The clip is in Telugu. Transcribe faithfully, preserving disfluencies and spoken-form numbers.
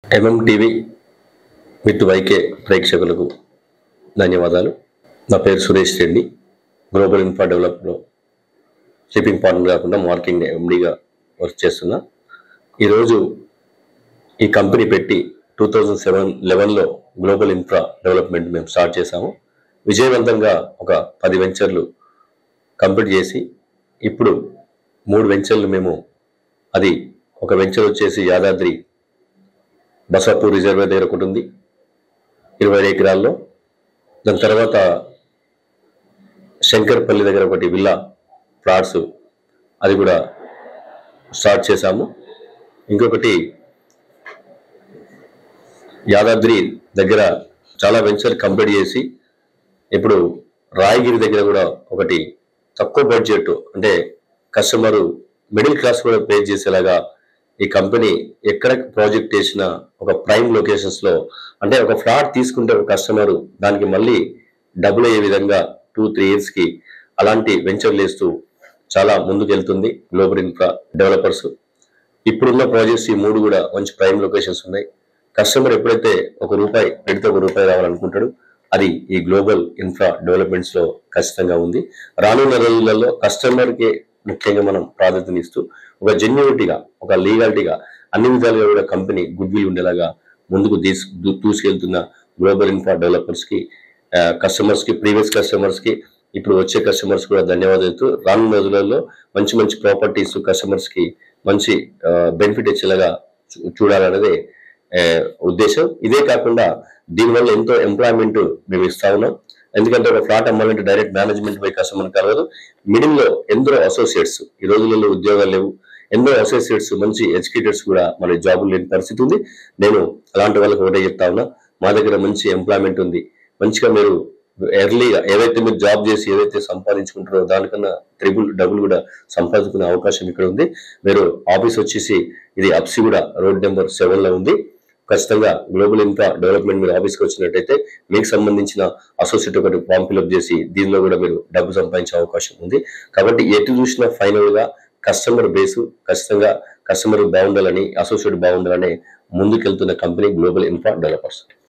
M M T V with YK ప్రేక్షకులకు ధన్యవాదాలు. నా పేరు సురేష్ రెడ్డి. గ్లోబల్ ఇన్ఫ్రా డెవలప్లో షిప్పింగ్ పార్ట్నర్ కాకుండా మార్కెటింగ్ ఎండీగా వర్క్ చేస్తున్నా. ఈరోజు ఈ కంపెనీ పెట్టి టూ థౌజండ్ సెవెన్ లెవెన్లో గ్లోబల్ ఇన్ఫ్రా డెవలప్మెంట్ మేము స్టార్ట్ చేశాము. విజయవంతంగా ఒక పది వెంచర్లు కంప్లీట్ చేసి ఇప్పుడు మూడు వెంచర్లు మేము, అది ఒక వెంచర్ వచ్చేసి యాదాద్రి బసాపూర్ రిజర్వేర్ దగ్గర ఒకటి ఉంది ఇరవై ఎకరాల్లో. దాని తర్వాత శంకర్పల్లి దగ్గర ఒకటి విల్లా ఫ్లాట్స్, అది కూడా స్టార్ట్ చేశాము. ఇంకొకటి యాదాద్రి దగ్గర చాలా వెంచర్ కంప్లీట్ చేసి ఇప్పుడు రాయగిరి దగ్గర కూడా ఒకటి తక్కువ బడ్జెట్, అంటే కస్టమరు మిడిల్ క్లాస్ కూడా పే చేసేలాగా ఈ కంపెనీ ఎక్కడ ప్రాజెక్ట్ చేసిన ఒక ప్రైమ్ లొకేషన్స్ లో, అంటే ఒక ఫ్లాట్ తీసుకుంటే ఒక కస్టమరు దానికి మళ్ళీ డబుల్ అయ్యే విధంగా టూ త్రీ ఇయర్స్ కి అలాంటి వెంచర్లు వేస్తూ చాలా ముందుకు వెళ్తుంది గ్లోబల్ ఇన్ఫ్రా డెవలపర్స్. ఇప్పుడున్న ప్రాజెక్ట్స్ ఈ మూడు కూడా మంచి ప్రైమ్ లొకేషన్స్ ఉన్నాయి. కస్టమర్ ఎప్పుడైతే ఒక రూపాయి పెడితే ఒక రూపాయి రావాలనుకుంటాడు, అది ఈ గ్లోబల్ ఇన్ఫ్రా డెవలప్మెంట్స్ లో ఖచ్చితంగా ఉంది. రానున్న రోజులలో కస్టమర్ కి ముఖ్యంగా మనం ప్రాధాన్యతనిస్తూ ఒక జెన్యూనిటీగా, ఒక లీగాలిటీగా అన్ని విధాలుగా కూడా కంపెనీ గుడ్ విల్ ఉండేలాగా ముందుకు తీసు దూసుకెళ్తున్న గ్లోబల్ ఇన్ఫ్రా డెవలపర్స్ కి, కస్టమర్స్ కి, ప్రీవియస్ కస్టమర్స్ కి, ఇప్పుడు వచ్చే కస్టమర్స్ కూడా ధన్యవాదాలు. రానున్న రోజులలో మంచి మంచి ప్రాపర్టీస్ కస్టమర్స్ కి మంచి బెనిఫిట్ ఇచ్చేలాగా చూడాలనేదే ఉద్దేశం. ఇదే కాకుండా దీనివల్ల ఎంతో ఎంప్లాయ్మెంట్ మేము ఇస్తా ఉన్నాం. ఎందుకంటే ఒక ఫ్లాట్ అమ్మాలంటే డైరెక్ట్ మేనేజ్మెంట్ పై కస్టమర్ కలగదు. మిడిల్ లో ఎందరో అసోసియేట్స్, ఈ రోజులలో ఉద్యోగాలు లేవు, ఎందరో అసోసియేట్స్ మంచి ఎడ్యుకేటర్స్ కూడా మన జాబులు లేని పరిస్థితి ఉంది. నేను అలాంటి వాళ్ళకి ఒకటే చెప్తా ఉన్నా, మా దగ్గర మంచి ఎంప్లాయ్మెంట్ ఉంది. మంచిగా మీరు ఎర్లీగా ఏదైతే మీరు జాబ్ చేసి ఏదైతే సంపాదించుకుంటారో దానికన్నా ట్రిపుల్ డబుల్ కూడా సంపాదించుకునే అవకాశం ఇక్కడ ఉంది. మీరు ఆఫీస్ వచ్చేసి ఇది అప్సిగూడ రోడ్ నెంబర్ సెవెన్ లో ఉంది. ఖచ్చితంగా గ్లోబల్ ఇన్ఫ్రా డెవలప్మెంట్ మీరు ఆఫీస్కి వచ్చినట్టయితే మీకు సంబంధించిన అసోసియేట్ ఒకటి ఫామ్ ఫిల్అప్ చేసి దీనిలో కూడా మీరు డబ్బు సంపాదించే అవకాశం ఉంది. కాబట్టి ఎటు చూసినా ఫైనల్ గా కస్టమర్ బేసు, ఖచ్చితంగా కస్టమర్ బాగుండాలని, అసోసియేట్ బాగుండాలని ముందుకెళ్తున్న కంపెనీ గ్లోబల్ ఇన్ఫ్రా డెవలపర్స్.